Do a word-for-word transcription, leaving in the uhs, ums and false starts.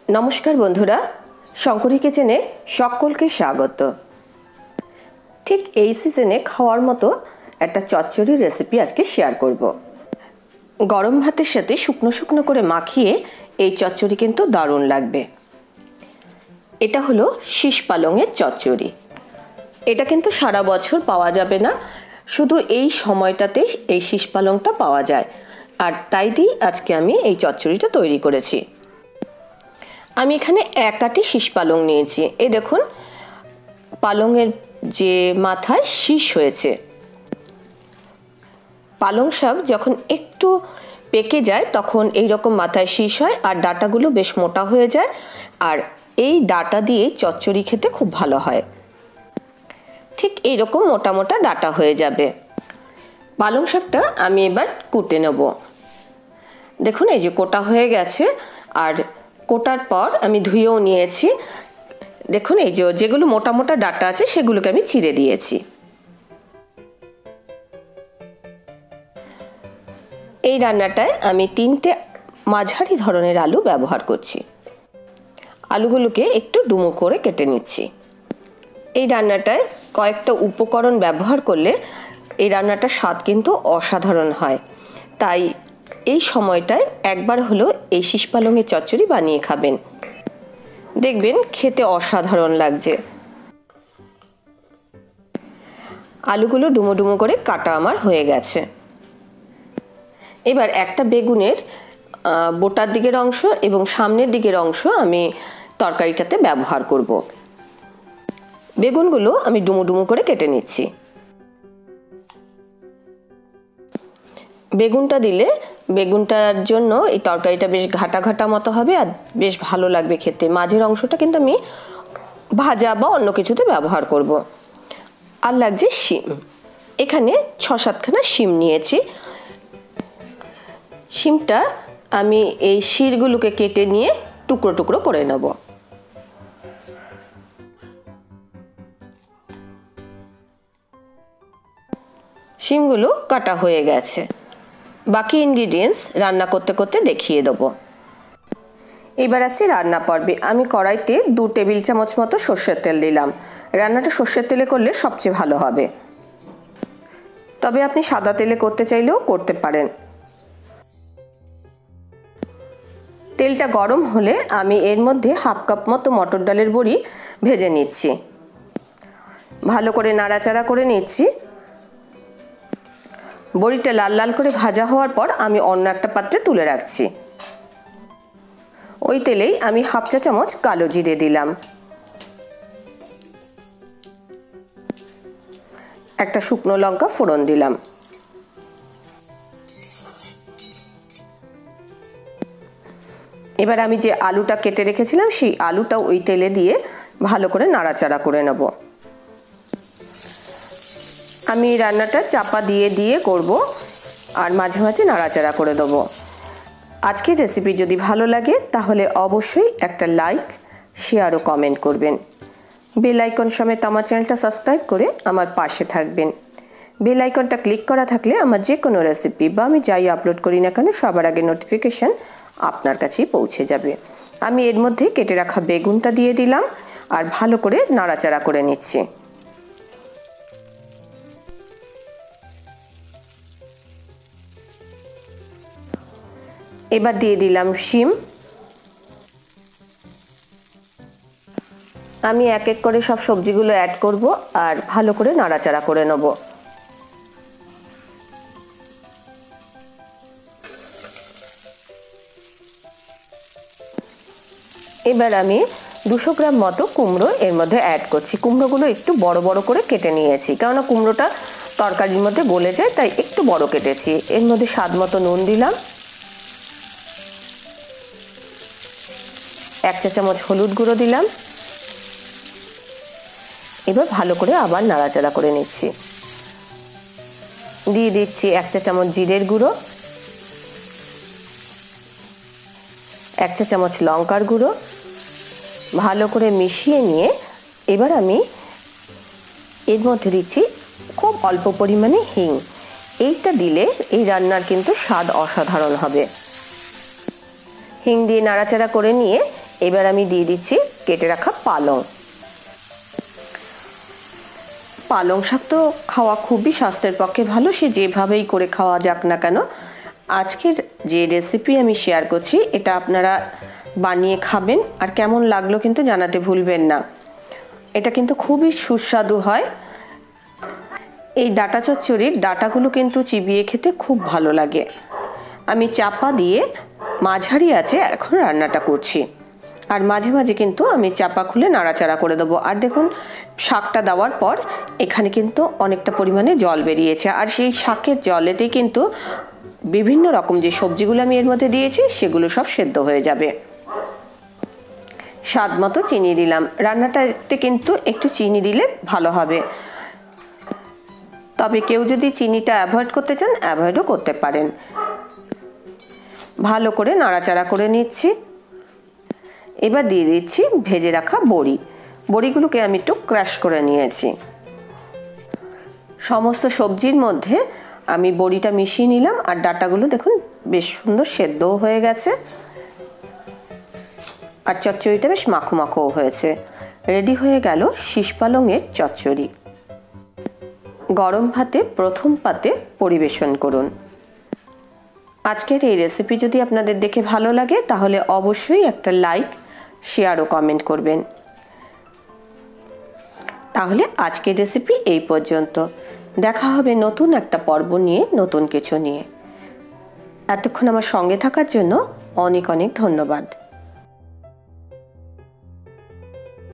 नमस्कार बंधुरा शंकरी किचेने सकलके स्वागत। ठीक এই সিজনে খাওয়ার মতো একটা চচ্চড়ি রেসিপি আজকে শেয়ার করব। গরম ভাতের সাথে শুকনো শুকনো করে মাখিয়ে এই চচ্চড়ি কিন্তু দারুণ লাগবে। এটা হলো শীষ পালংয়ের চচ্চড়ি। এটা কিন্তু সারা বছর পাওয়া যাবে না, শুধু এই সময়টাতে এই শীষ পালংটা পাওয়া যায়, আর তাই দিয়ে আজকে আমি এই চচ্চড়িটা তৈরি করেছি। আমি এখানে এক আটি শীষ পালং নিয়েছি। এই দেখুন পালংয়ের যে মাথায় শীষ হয়েছে। পালং শাক যখন একটু পেকে যায় তখন এই রকম মাথায় শীষ হয় আর ডাঁটাগুলো বেশ মোটা হয়ে যায়, আর এই ডাঁটা দিয়ে চচ্চড়ি খেতে খুব ভালো হয়। ঠিক এইরকম মোটা মোটা ডাঁটা হয়ে যাবে। পালং শাকটা আমি এবার কুটে নেব। দেখুন এই যে কোটা হয়ে গেছে, আর কোটার পর আমি ধুয়েও নিয়েছি। দেখুন এই যে যেগুলো মোটা মোটা ডাঁটা আছে সেগুলোকে আমি চিড়ে দিয়েছি। এই রান্নাটায় আমি তিনটে মাঝারি ধরনের আলু ব্যবহার করছি। আলুগুলোকে একটু ডুমো করে কেটে নিচ্ছি। এই রান্নাটায় কয়েকটা উপকরণ ব্যবহার করলে এই রান্নাটার স্বাদ কিন্তু অসাধারণ হয়। তাই এই সময়টায় একবার হলো এই শীষ পালংয়ের চচ্চড়ি বানিয়ে খাবেন, দেখবেন খেতে অসাধারণ লাগছে। আলুগুলো ডুমো ডুমো করে কাটা আমার হয়ে গেছে। এবার একটা বেগুনের বোটার দিকের অংশ এবং সামনের দিকের অংশ আমি তরকারিটাতে ব্যবহার করব। বেগুনগুলো আমি ডুমো ডুমো করে কেটে নিচ্ছি। বেগুনটা দিলে বেগুনটার জন্য এই তরকারিটা বেশ ঘাটা ঘাটা মতো হবে আর বেশ ভালো লাগবে খেতে। মাঝের অংশটা কিন্তু আমি ভাজা বা অন্য কিছুতে ব্যবহার করব। আর লাগছে শিম। এখানে ছ সাতখানা শিম নিয়েছি। শিমটা আমি এই শিরগুলোকে কেটে নিয়ে টুকরো টুকরো করে নেব। শিমগুলো কাটা হয়ে গেছে। বাকি ইনগ্রিডিয়েন্টস রান্না করতে করতে দেখিয়ে দেবো। এবার আছে রান্না পর্বে। আমি কড়াইতে দু টেবিল চামচ মতো সর্ষের তেল দিলাম। রান্নাটা সর্ষের তেলে করলে সবচেয়ে ভালো হবে, তবে আপনি সাদা তেলে করতে চাইলেও করতে পারেন। তেলটা গরম হলে আমি এর মধ্যে হাফ কাপ মতো মটর ডালের বড়ি ভেজে নিচ্ছি। ভালো করে নাড়াচাড়া করে নিচ্ছি। বড়িটা লাল লাল করে ভাজা হওয়ার পর আমি অন্য একটা পাত্রে তুলে রাখছি। ওই তেলেই আমি হাফ চা চামচ কালো জিরে দিলাম, একটা শুকনো লঙ্কা ফোড়ন দিলাম। এবার আমি যে আলুটা কেটে রেখেছিলাম সেই আলুটাও ওই তেলে দিয়ে ভালো করে নাড়াচাড়া করে নেব। আমি রান্নাটা চাপা দিয়ে দিয়ে করব আর মাঝে মাঝে নাড়াচাড়া করে দেবো। আজকের রেসিপি যদি ভালো লাগে তাহলে অবশ্যই একটা লাইক, শেয়ার ও কমেন্ট করবেন। বেল আইকন সমেত আমার চ্যানেলটা সাবস্ক্রাইব করে আমার পাশে থাকবেন। বেল আইকনটা ক্লিক করা থাকলে আমার যে কোনো রেসিপি বা আমি যাই আপলোড করি না কেন সবার আগে নোটিফিকেশান আপনার কাছেই পৌঁছে যাবে। আমি এর মধ্যে কেটে রাখা বেগুনটা দিয়ে দিলাম আর ভালো করে নাড়াচাড়া করে নিচ্ছি। এবার দিয়ে দিলাম শিম। আমি এক এক করে সব সবজিগুলো অ্যাড করব আর ভালো করে নাড়াচাড়া করে নেব। এবার আমি দুশো গ্রাম মতো কুমড়ো এর মধ্যে অ্যাড করছি। কুমড়োগুলো একটু বড় বড় করে কেটে নিয়েছি, কেননা কুমড়োটা তরকারির মধ্যে গলে যায়, তাই একটু বড় কেটেছি। এর মধ্যে স্বাদ মতো নুন দিলাম, এক চা চামচ হলুদ গুঁড়ো দিলাম। এবার ভালো করে আবার নাড়াচাড়া করে নিচ্ছি। দিয়ে দিচ্ছি এক চা চামচ জিরের গুঁড়ো, এক চা চামচ লঙ্কার গুঁড়ো। ভালো করে মিশিয়ে নিয়ে এবার আমি এর মধ্যে দিচ্ছি খুব অল্প পরিমাণে হিং। এইটা দিলে এই রান্নার কিন্তু স্বাদ অসাধারণ হবে। হিং দিয়ে নাড়াচাড়া করে নিয়ে এবার আমি দিয়ে দিচ্ছি কেটে রাখা পালং। পালং শাক তো খাওয়া খুবই স্বাস্থ্যের পক্ষে ভালো, সে যেভাবেই করে খাওয়া যাক না কেন। আজকের যে রেসিপি আমি শেয়ার করছি এটা আপনারা বানিয়ে খাবেন, আর কেমন লাগলো কিন্তু জানাতে ভুলবেন না। এটা কিন্তু খুবই সুস্বাদু হয়। এই ডাঁটা চচ্চড়ির ডাঁটাগুলো কিন্তু চিবিয়ে খেতে খুব ভালো লাগে। আমি চাপা দিয়ে মাঝারি আছে এখন রান্নাটা করছি, আর মাঝে মাঝে কিন্তু আমি চাপা খুলে নাড়াচাড়া করে দেবো। আর দেখুন শাকটা দেওয়ার পর এখানে কিন্তু অনেকটা পরিমাণে জল বেরিয়েছে, আর সেই শাকের জলেতে কিন্তু বিভিন্ন রকম যে সবজিগুলো আমি এর মধ্যে দিয়েছি সেগুলো সব সেদ্ধ হয়ে যাবে। স্বাদ মতো চিনি দিলাম। রান্নাটাতে কিন্তু একটু চিনি দিলে ভালো হবে, তবে কেউ যদি চিনিটা অ্যাভয়েড করতে চান অ্যাভয়েডও করতে পারেন। ভালো করে নাড়াচাড়া করে নিচ্ছি। এবার দিয়ে দিচ্ছি ভেজে রাখা বড়ি। বড়িগুলোকে আমি একটু ক্রাশ করে নিয়েছি। সমস্ত সবজির মধ্যে আমি বড়িটা মিশিয়ে নিলাম, আর ডাঁটাগুলো দেখুন বেশ সুন্দর সেদ্ধও হয়ে গেছে, আর চচ্চড়িটা বেশ মাখো মাখোও হয়েছে। রেডি হয়ে গেল শীষ পালংয়ের চচ্চড়ি। গরম ভাতে প্রথম পাতে পরিবেশন করুন। আজকের এই রেসিপি যদি আপনাদের দেখে ভালো লাগে তাহলে অবশ্যই একটা লাইক, শেয়ার ও কমেন্ট করবেন। তাহলে আজকের রেসিপি এই পর্যন্ত। দেখা হবে নতুন একটা পর্ব নিয়ে, নতুন কিছু নিয়ে। এতক্ষণ আমার সঙ্গে থাকার জন্য অনেক অনেক ধন্যবাদ।